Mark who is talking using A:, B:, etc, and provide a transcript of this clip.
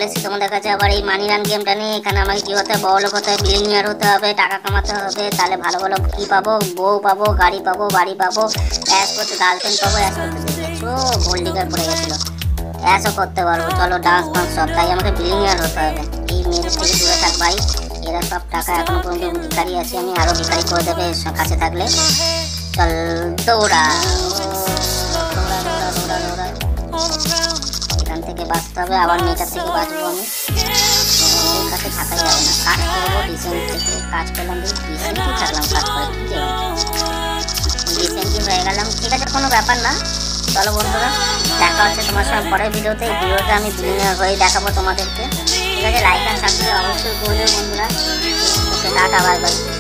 A: চলে এসেছি তোমাদের কাছে আবার এই মানি রান গেমটা নিয়ে। এখানে আমাকে কি হতে হবে, বড়লোক হতে হবে, বিলিনিয়ার হতে হবে, টাকা কামাতে হবে। তাহলে ভালো ভালো কি পাবো, বউ পাবো, গাড়ি পাবো, বাড়ি পাবো, অ্যাশ করতে গার্লফ্রেন্ড পাবো, অ্যাশ করতে দেখেছো গোল্ড ডিগার পড়ে গেছিলো, অ্যাশও করতে পারবো। চলো ডান্স ফান্স সব, তাই আমাকে বিলিনিয়ার হতে হবে। এই মেয়েদের থেকে দূরে থাক ভাই, এরা সব টাকা এখনো পর্যন্ত ভিখারি আছি আমি, আরো ভিখারি করে দেবে কাছে থাকলে। চল দৌড়া দৌড়া দৌড়া দৌড়া দৌড়া, এখান থেকে বাঁচতে হবে, আবার মেয়েটার থেকে বাঁচবো আমি। ওদের কাছে থাকাই যাবে না, কাজ করবো রিসেন্ট থেকে, কাজ করলাম রিসেন্টলি থাকলাম, কাজ করে কি রিসেন্টলি হয়ে গেলাম। ঠিক আছে, কোনো ব্যাপার না। চলো বন্ধুরা, দেখা হচ্ছে তোমার সঙ্গে পরের ভিডিওতে। এই ভিডিওটা আমি বিলিনিয়ার হয়ে দেখাবো তোমাদেরকে। ঠিক আছে, লাইক আর সাবস্ক্রাইব অবশ্যই করবে বন্ধুরা। Okay, tata, bye by.